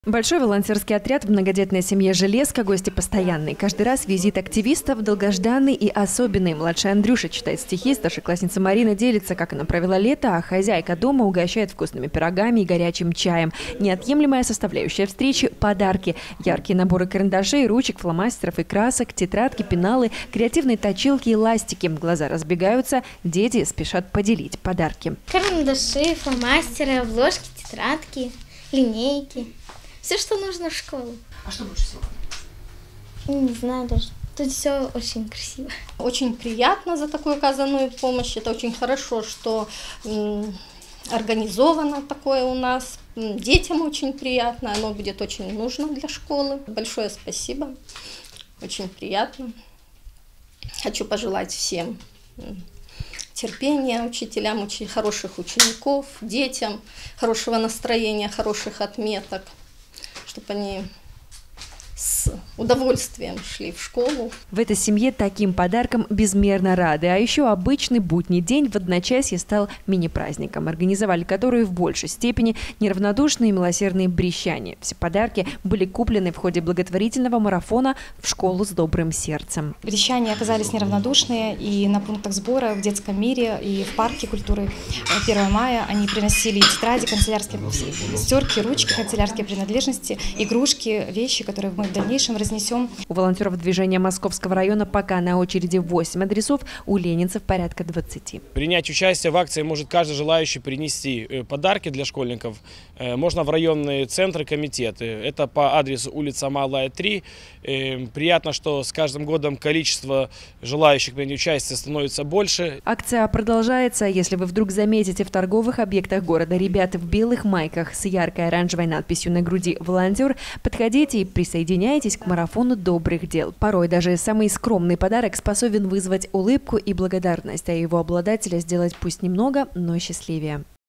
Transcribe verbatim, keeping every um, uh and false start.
Большой волонтерский отряд в многодетной семье «Железка» гости постоянные. Каждый раз визит активистов долгожданный и особенный. Младшая Андрюша читает стихи, старшеклассница Марина делится, как она провела лето, а хозяйка дома угощает вкусными пирогами и горячим чаем. Неотъемлемая составляющая встречи – подарки. Яркие наборы карандашей, ручек, фломастеров и красок, тетрадки, пеналы, креативные точилки и ластики. Глаза разбегаются, дети спешат поделить подарки. Карандаши, фломастеры, обложки, тетрадки, линейки. Все, что нужно в школу. А что больше всего? Не знаю даже. Тут все очень красиво. Очень приятно за такую оказанную помощь. Это очень хорошо, что м, организовано такое у нас. Детям очень приятно. Оно будет очень нужно для школы. Большое спасибо. Очень приятно. Хочу пожелать всем терпения учителям, очень хороших учеников, детям, хорошего настроения, хороших отметок, чтобы они с удовольствием шли в школу. В этой семье таким подарком безмерно рады. А еще обычный будний день в одночасье стал мини-праздником, организовали который в большей степени неравнодушные и милосердные брещане. Все подарки были куплены в ходе благотворительного марафона в школу с добрым сердцем. Брещане оказались неравнодушные, и на пунктах сбора в детском мире и в парке культуры первого мая они приносили тетради, канцелярские стерки, ручки, канцелярские принадлежности, игрушки, вещи, которые мы в дальнейшем разнесем. У волонтеров движения Московского района пока на очереди восемь адресов, у ленинцев порядка двадцати. Принять участие в акции может каждый желающий принести подарки для школьников. Можно в районные центры, комитеты. Это по адресу улица Малая, три. Приятно, что с каждым годом количество желающих принять участие становится больше. Акция продолжается. Если вы вдруг заметите в торговых объектах города ребят в белых майках с яркой оранжевой надписью на груди «Волонтер», подходите и присоединяйтесь к марафону добрых дел. Порой даже самый скромный подарок способен вызвать улыбку и благодарность, а его обладателя сделать пусть немного, но счастливее.